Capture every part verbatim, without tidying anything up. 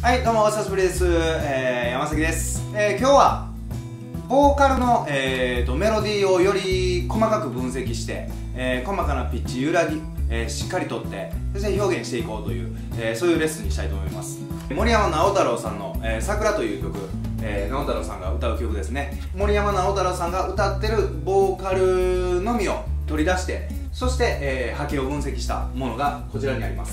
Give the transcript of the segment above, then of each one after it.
はい、どうもお久しぶりです、えー、山崎です、えー、今日はボーカルの、えー、とメロディーをより細かく分析して、えー、細かなピッチ揺らぎ、えー、しっかりとってそして表現していこうという、えー、そういうレッスンにしたいと思います。森山直太朗さんの「えー、桜」という曲、えー、直太朗さんが歌う曲ですね。森山直太朗さんが歌ってるボーカルのみを取り出してそして、えー、波形を分析したものがこちらにあります。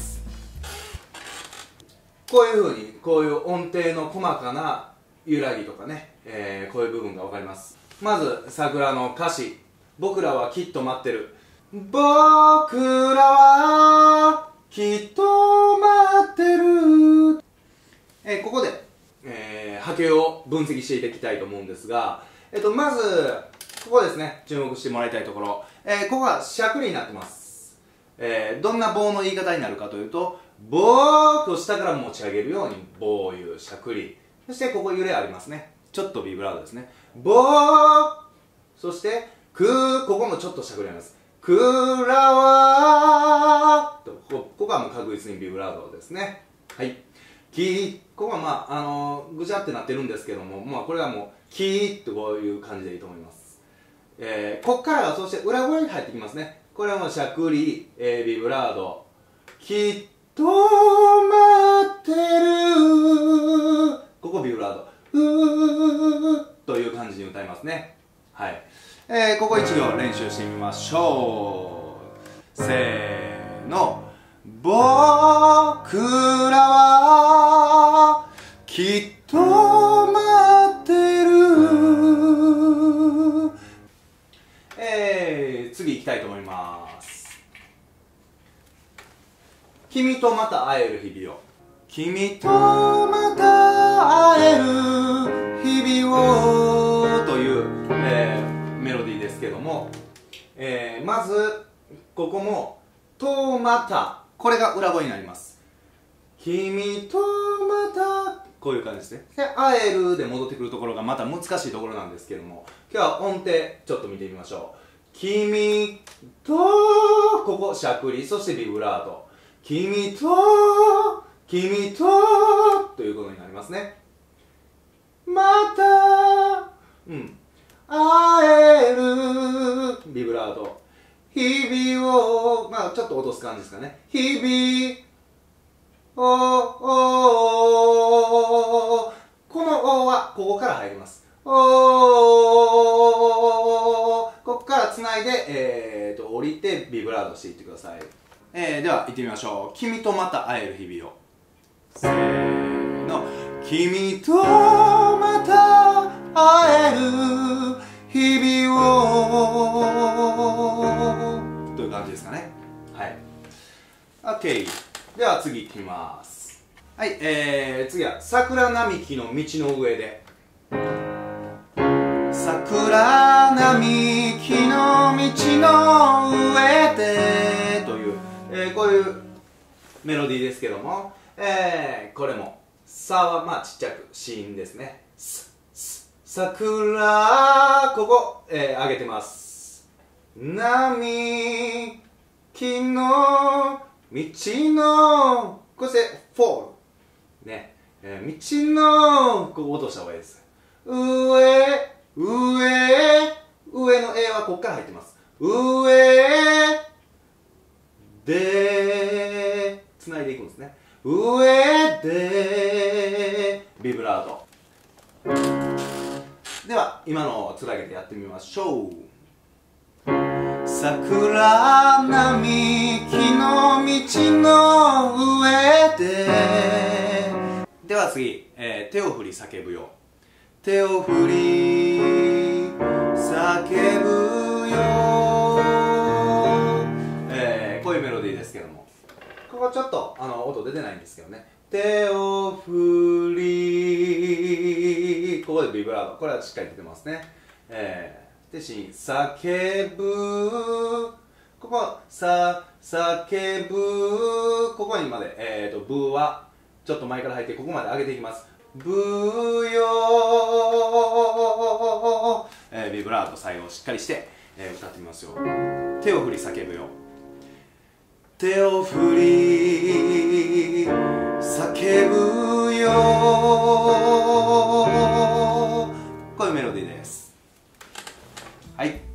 こういう風にこういう音程の細かな揺らぎとかね、えー、こういう部分が分かります。まず桜の歌詞、僕らはきっと待ってる、僕らはきっと待ってる、えー、ここで、えー、波形を分析していきたいと思うんですが、えっと、まずここですね、注目してもらいたいところ、えー、ここがしゃくりになってます。えー、どんな棒の言い方になるかというと、ボーを下から持ち上げるようにボーいうしゃくり、そしてここ揺れありますね、ちょっとビブラートですね、ボー、そしてクー、ここもちょっとしゃくりあります、クラワーと、ここはもう確実にビブラートですね。はい、キー、ここはまあ、あのー、ぐちゃってなってるんですけども、まあ、これはもうキーってこういう感じでいいと思います。えー、こっからはそして裏声に入ってきますね。これはもうしゃくり、えー、ビブラート、きっと待ってる、ここビブラート、うーという感じに歌いますね。はい、えー、ここ一行練習してみましょう。せーの、僕らはきっと待ってる。えー、次行きたいと思います。君とまた会える日々を、君とまた会える日々をという、えー、メロディーですけども、えー、まずここもとまた、これが裏声になります。君とまた、こういう感じですね。で、会えるで戻ってくるところがまた難しいところなんですけども、今日は音程ちょっと見てみましょう。君と、ここしゃくり、そしてビブラート、君と君とということになりますね。また、うん、会えるビブラート、日々を、まあちょっと落とす感じですかね。日々を、お、この「お」はここから入ります。お、ここからつないで、えー、と降りてビブラートしていってください。えー、では行ってみましょう。君とまた会える日々を、せーの、君とまた会える日々をという感じですかね。はい、 OK。 では次行ってみます。はい、えー、次は桜並木の道の上で、桜並木の道の上でという、えー、こういうメロディーですけども、えー、これも「さ」はまあちっちゃく子音ですね。すす桜、ここ、えー、上げてます。並木の道の、こうしてフォールね、えー、道の、ここ落とした方がいいです。上上上の A はここから入ってます。上でつないでいくんですね。上でビブラート。では今のをつなげてやってみましょう。桜並木の道の上で、では次、えー、手を振り叫ぶよ、手を振り叫ぶよ、えー、こういうメロディーですけども、ここちょっとあの音出てないんですけどね。手を振り、ここでビブラート、これはしっかり出てますね。えー、で、し、叫ぶ、ここ、さ、叫ぶ、ここにまで、えーと、ブはちょっと前から入ってここまで上げていきます。ブよー、えー、ビブラート最後しっかりして、えー、歌ってみますよ。手を振り叫ぶよ、手を振り叫ぶよよこういうメロディーです。はい。